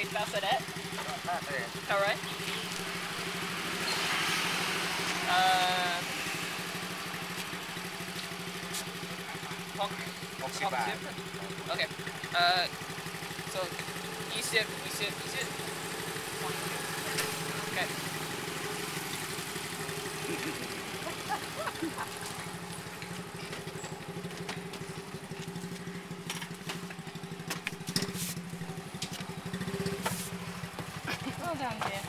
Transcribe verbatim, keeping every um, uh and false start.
Bassinet. Bassinet. Alright. Uh, Punk. Oxybad. Okay. Uh, so E-Sip, E-Sip, E-Sip. Okay. Well done, Dan.